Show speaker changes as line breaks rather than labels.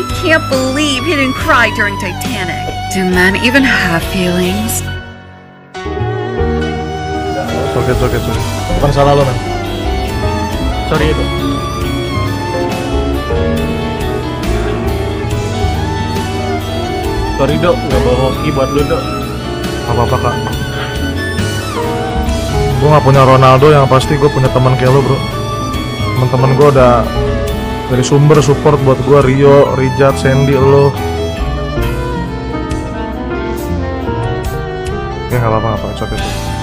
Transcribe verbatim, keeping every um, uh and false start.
can't believe he didn't cry during Titanic. Do men even have feelings?
Oke, oke, oke. Bukan salah lo, men. Sorry itu. Sorry dok, nggak bawa hoki buat lo dok. Apa-apa kak. Gue nggak punya Ronaldo, yang pasti gue punya teman kayak lo bro. Teman-teman gue udah dari sumber support buat gue, Rio, Rijat, Sandy, lo. Ya nggak apa-apa, nggak apa-apa, oke.